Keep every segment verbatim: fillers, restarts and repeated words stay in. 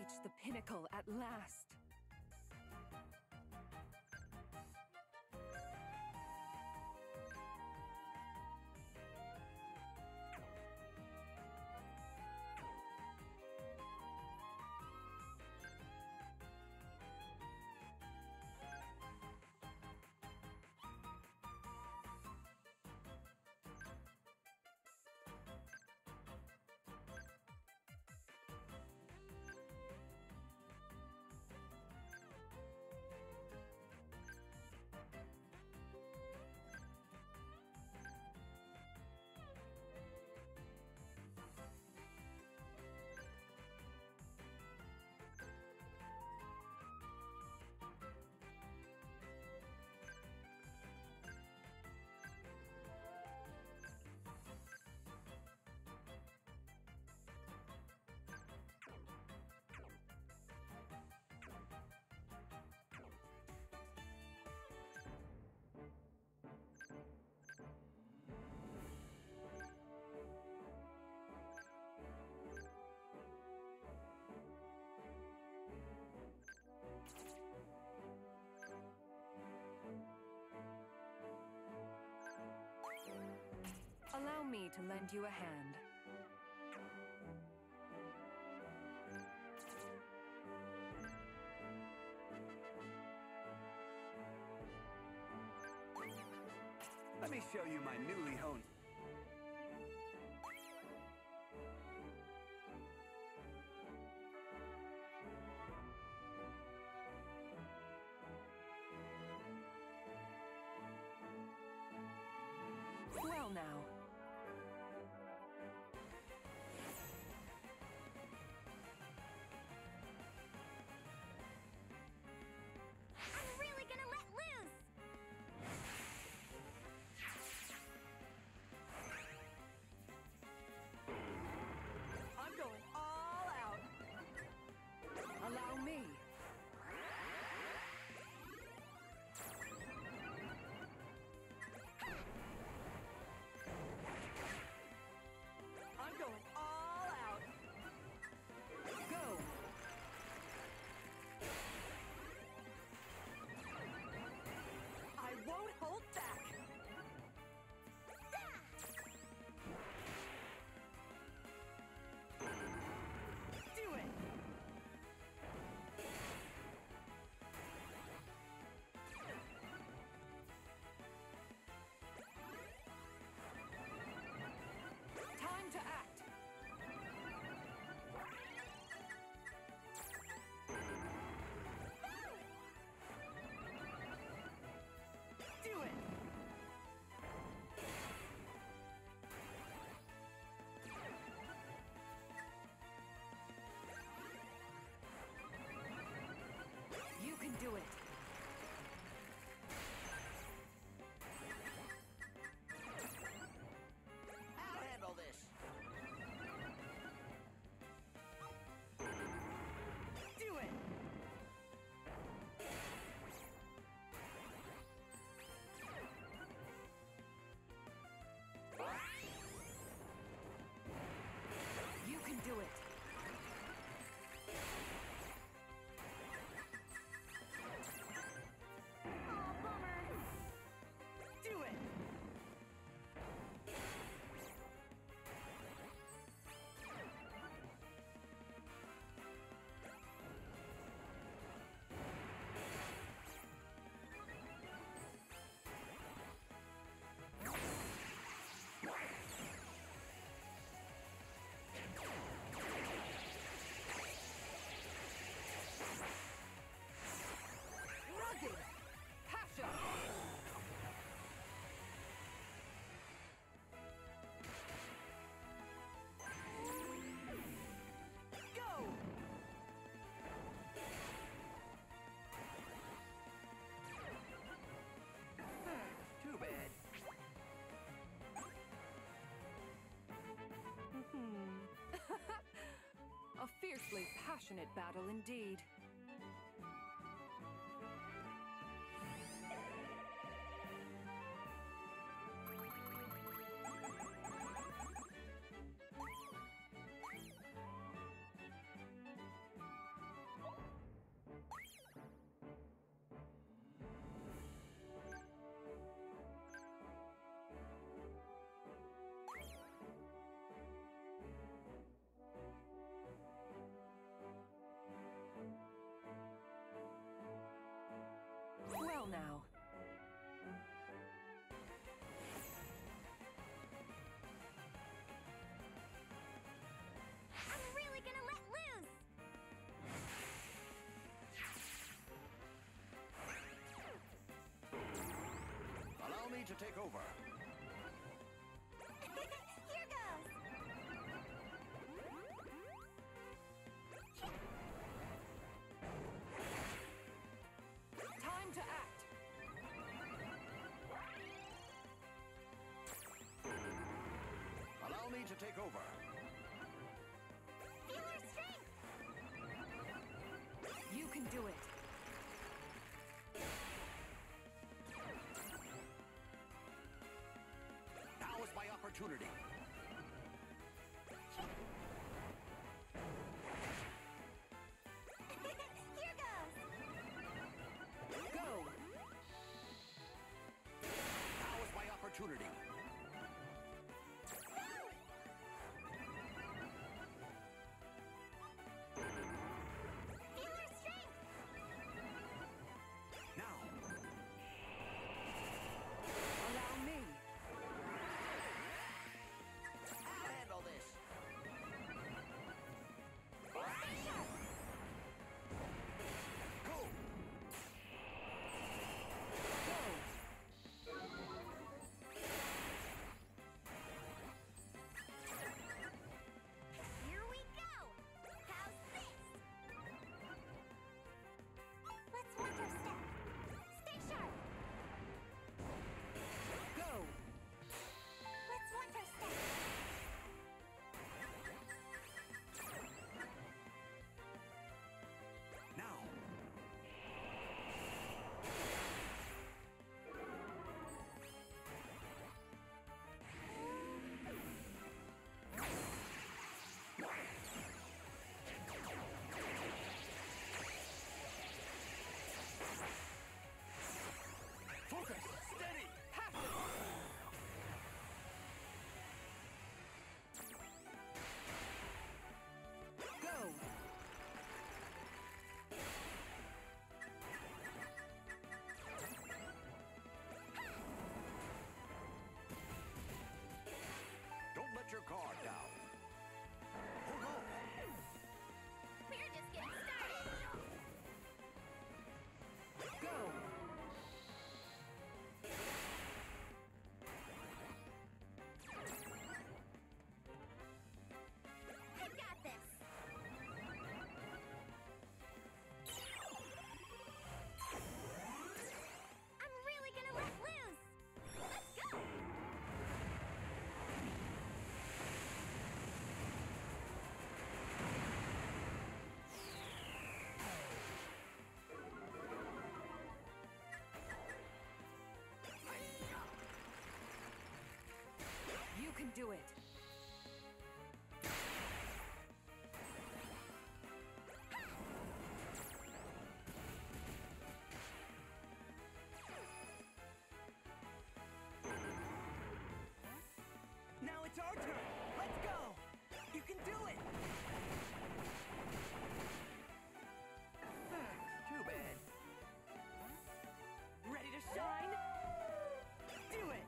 reached the pinnacle at last. Allow me to lend you a hand. Let me show you my newly honed... Well now. I'm really gonna let loose! I'm going all out. Allow me. I'm going all out. Go. I won't hold back. Do it. Time to act. Do it. You can do it. I'll handle this. Do it. You can do it. Oh, bummer. Do it. Rugged passion. Go. Too bad. A fiercely passionate battle indeed. battle now. I'm really gonna let loose! Allow me to take over. Here goes! Time to act. Allow me to take over. Feel our strength! You can do it. Now is my opportunity. Here goes! Go. Now is my opportunity. Feel our strength! Now. Allow me. I'll handle this. Stay sharp! Go. Go. Here we go! How's this? Let's watch our step. Stay sharp! Go. Let's watch our step. Now. Focus. Steady. Go. Don't let your guard down. Hold on. We're just getting started. Go. I got this. I'm really gonna let loose. Let's go. You can do it. Now it's our turn. Let's go. You can do it. Too bad. Ready to shine? Do it.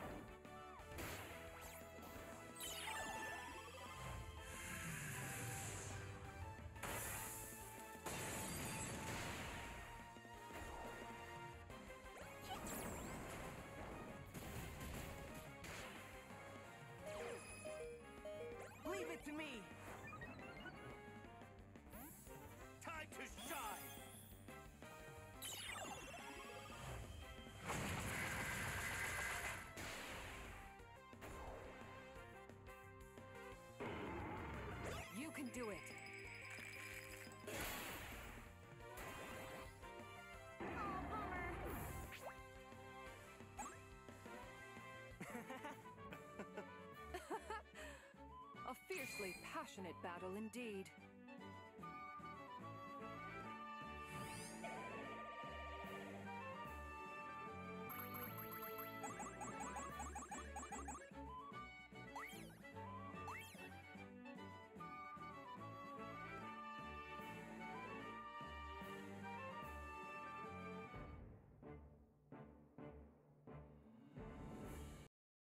Leave it to me. Time to shine. You can do it. Oh, bummer. A fiercely passionate battle indeed.